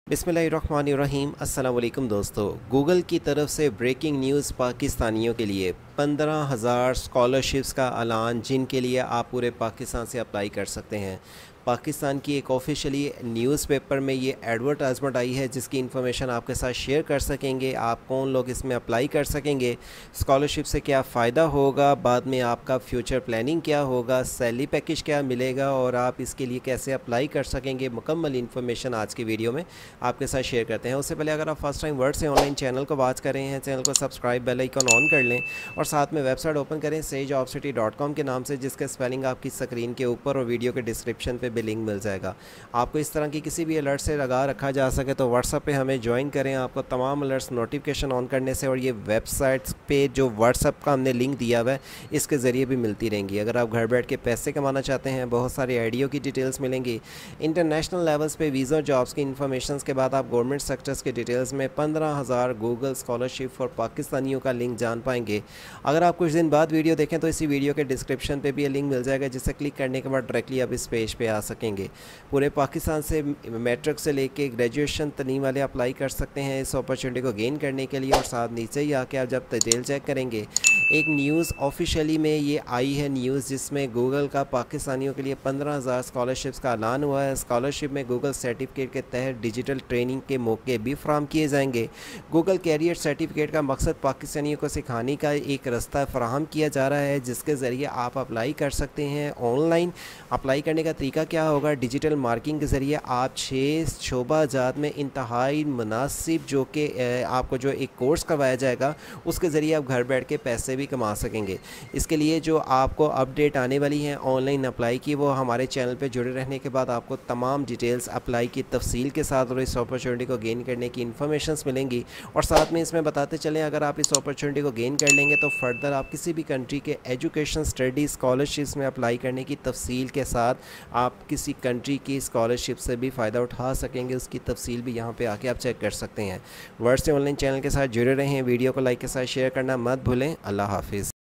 बिस्मिल्लाहिर्रहमानिर्रहीम। अस्सलाम वालेकुम दोस्तों, गूगल की तरफ से ब्रेकिंग न्यूज़ पाकिस्तानियों के लिए 15,000 स्कॉलरशिप्स का ऐलान, जिनके लिए आप पूरे पाकिस्तान से अप्लाई कर सकते हैं। पाकिस्तान की एक ऑफिशियली न्यूज़पेपर में ये एडवर्टाइजमेंट आई है, जिसकी इन्फॉर्मेशन आपके साथ शेयर कर सकेंगे। आप कौन लोग इसमें अप्लाई कर सकेंगे, स्कॉलरशिप से क्या फ़ायदा होगा, बाद में आपका फ्यूचर प्लानिंग क्या होगा, सैलरी पैकेज क्या मिलेगा और आप इसके लिए कैसे अप्लाई कर सकेंगे, मुकम्मल इन्फॉर्मेशन आज की वीडियो में आपके साथ शेयर करते हैं। उससे पहले अगर आप फर्स्ट टाइम वर्ड से ऑनलाइन चैनल को वॉच कर रहे हैं, चैनल को सब्सक्राइब, बेल आइकन ऑन कर लें और साथ में वेबसाइट ओपन करें sejobcity.com के नाम से, जिसका स्पेलिंग आपकी स्क्रीन के ऊपर और वीडियो के डिस्क्रिप्शन पे भी लिंक मिल जाएगा। आपको इस तरह की किसी भी अलर्ट से लगा रखा जा सके तो व्हाट्सएप पे हमें ज्वाइन करें। आपको तमाम अलर्ट्स नोटिफिकेशन ऑन करने से और ये वेबसाइट्स पे जो व्हाट्सएप का हमने लिंक दिया हुआ है, इसके ज़रिए भी मिलती रहेंगी। अगर आप घर बैठ के पैसे कमाना चाहते हैं, बहुत सारे आईडियो की डिटेल्स मिलेंगी। इंटरनेशनल लेवल्स पे वीज़ा जॉब्स की इन्फॉर्मेशन के बाद आप गवर्नमेंट सेक्टर्स के डिटेल्स में 15,000 गूगल स्कॉलरशिप फॉर पाकिस्तानियों का लिंक जान पाएंगे। अगर आप कुछ दिन बाद वीडियो देखें तो इसी वीडियो के डिस्क्रिप्शन पे भी ये लिंक मिल जाएगा, जिसे क्लिक करने के बाद डायरेक्टली आप इस पेज पे आ सकेंगे। पूरे पाकिस्तान से मैट्रिक से लेके ग्रेजुएशन तलीम वाले अप्लाई कर सकते हैं इस अपॉर्चुनिटी को गेन करने के लिए। और साथ नीचे ही आके आप जब डिटेल चेक करेंगे, एक न्यूज़ ऑफिशियली में ये आई है न्यूज़, जिसमें गूगल का पाकिस्तानियों के लिए 15,000 स्कॉलरशिप्स का ऐलान हुआ है। स्कॉलरशिप में गूगल सर्टिफिकेट के तहत डिजिटल ट्रेनिंग के मौके भी फ्राहम किए जाएंगे। गूगल कैरियर सर्टिफिकेट का मकसद पाकिस्तानियों को सिखाने का एक रास्ता फराहम किया जा रहा है, जिसके ज़रिए आप अप्लाई कर सकते हैं। ऑनलाइन अप्लाई करने का तरीका क्या होगा, डिजिटल मार्केटिंग के ज़रिए आप 6 शोबा जात में इंतहाई मुनासिब जो कि आपको जो एक कोर्स करवाया जाएगा, उसके ज़रिए आप घर बैठ के पैसे भी कमा सकेंगे। इसके लिए जो आपको अपडेट आने वाली हैं ऑनलाइन अप्लाई की, वो हमारे चैनल पे जुड़े रहने के बाद आपको तमाम डिटेल्स अप्लाई की तफसील के साथ और इस अपॉर्चुनिटी को गेन करने की इन्फॉर्मेशंस मिलेंगी। और साथ में इसमें बताते चलें, अगर आप इस अपॉर्चुनिटी को गेन कर लेंगे तो फर्दर आप किसी भी कंट्री के एजुकेशन स्टडी स्कॉलरशिप्स में अप्लाई करने की तफसील के साथ आप किसी कंट्री की स्कॉलरशिप से भी फ़ायदा उठा सकेंगे। उसकी तफसील भी यहाँ पे आके आप चेक कर सकते हैं। वर्ड से ऑनलाइन चैनल के साथ जुड़े रहें, वीडियो को लाइक के साथ शेयर करना मत भूलें। अल्लाह हाफिज़।